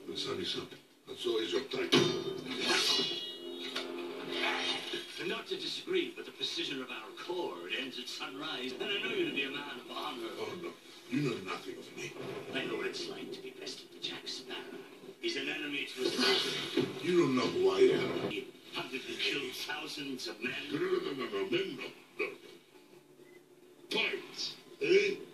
And son is up. That's always your time. And not to disagree, but the precision of our cord ends at sunrise. And I know you to be a man of honor. Oh, no. You know nothing of me. I know what it's like to be bested with Jack Sparrow. He's an enemy to his master. You don't know who I am. He hunted and killed thousands of men. No, men, no. Pirates, eh?